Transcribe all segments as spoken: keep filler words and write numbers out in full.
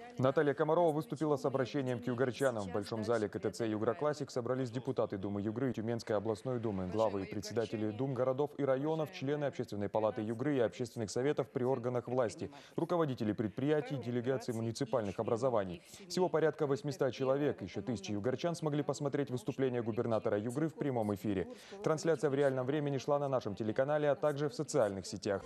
Наталья Комарова выступила с обращением к югорчанам. В Большом зале ка тэ цэ «Югра Классик» собрались депутаты Думы Югры и Тюменской областной думы, главы и председатели дум городов и районов, члены Общественной палаты Югры и общественных советов при органах власти, руководители предприятий, делегаций муниципальных образований. Всего порядка восьмисот человек. Еще тысячи югорчан смогли посмотреть выступление губернатора Югры в прямом эфире. Трансляция в реальном времени шла на нашем телеканале, а также в социальных сетях.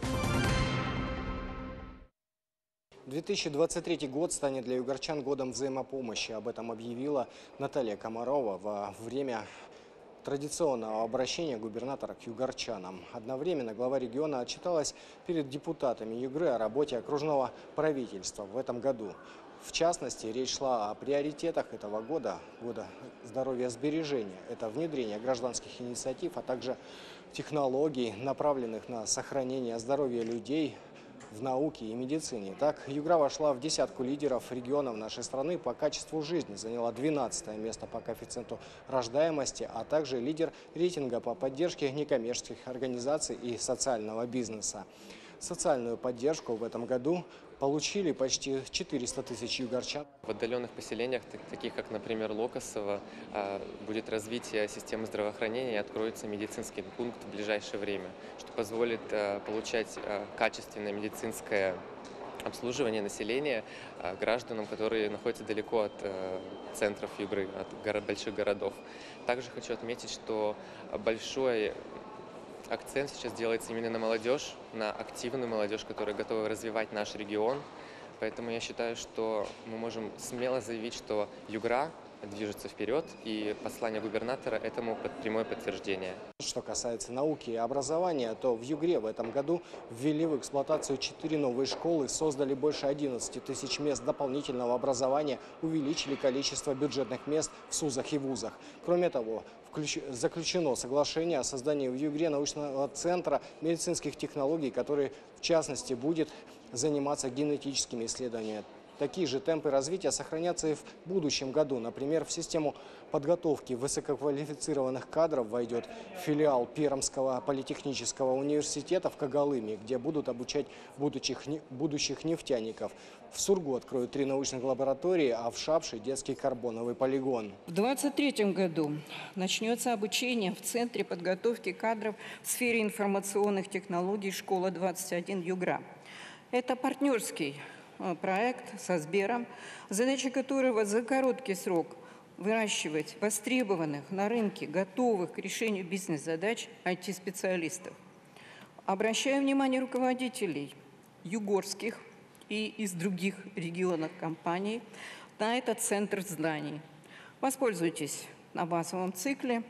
две тысячи двадцать третий год станет для югорчан годом взаимопомощи. Об этом объявила Наталья Комарова во время традиционного обращения губернатора к югорчанам. Одновременно глава региона отчиталась перед депутатами Югры о работе окружного правительства в этом году. В частности, речь шла о приоритетах этого года, года здоровья и сбережения. Это внедрение гражданских инициатив, а также технологий, направленных на сохранение здоровья людей в науке и медицине. Так, Югра вошла в десятку лидеров регионов нашей страны по качеству жизни, заняла двенадцатое место по коэффициенту рождаемости, а также лидер рейтинга по поддержке некоммерческих организаций и социального бизнеса. Социальную поддержку в этом году получили почти четыреста тысяч югорчан. В отдаленных поселениях, таких как, например, Локосово, будет развитие системы здравоохранения и откроется медицинский пункт в ближайшее время, что позволит получать качественное медицинское обслуживание населения гражданам, которые находятся далеко от центров Югры, от больших городов. Также хочу отметить, что большой акцент сейчас делается именно на молодежь, на активную молодежь, которая готова развивать наш регион. Поэтому я считаю, что мы можем смело заявить, что Югра движется вперед, и послание губернатора этому прямое подтверждение. Что касается науки и образования, то в Югре в этом году ввели в эксплуатацию четыре новые школы, создали больше одиннадцати тысяч мест дополнительного образования, увеличили количество бюджетных мест в СУЗах и вузах. Кроме того, заключено соглашение о создании в Югре научного центра медицинских технологий, который, в частности, будет заниматься генетическими исследованиями. Такие же темпы развития сохранятся и в будущем году. Например, в систему подготовки высококвалифицированных кадров войдет филиал Пермского политехнического университета в Когалыме, где будут обучать будущих, будущих нефтяников. В Сургу откроют три научных лаборатории, а в Шапше – детский карбоновый полигон. В две тысячи двадцать третьем году начнется обучение в Центре подготовки кадров в сфере информационных технологий «Школа двадцать один Югра». Это партнерский проект со Сбером, задача которого за короткий срок выращивать востребованных на рынке, готовых к решению бизнес-задач ай ти-специалистов. Обращаю внимание руководителей югорских и из других регионов компаний на этот центр знаний. Воспользуйтесь на базовом цикле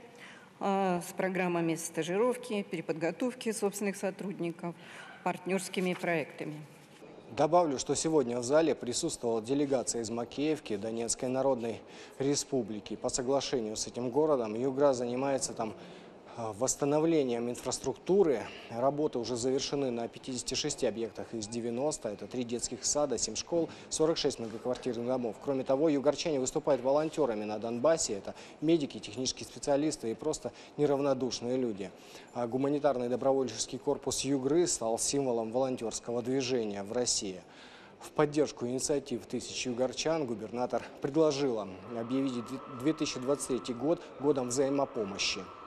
э, с программами стажировки, переподготовки собственных сотрудников, партнерскими проектами. Добавлю, что сегодня в зале присутствовала делегация из Макеевки, Донецкой Народной Республики. По соглашению с этим городом Югра занимается там восстановлением инфраструктуры. Работы уже завершены на пятидесяти шести объектах из девяноста. Это три детских сада, семь школ, сорок шесть многоквартирных домов. Кроме того, югорчане выступают волонтерами на Донбассе. Это медики, технические специалисты и просто неравнодушные люди. А гуманитарный добровольческий корпус Югры стал символом волонтерского движения в России. В поддержку инициатив тысяч югорчан губернатор предложила объявить две тысячи двадцать третий год годом взаимопомощи.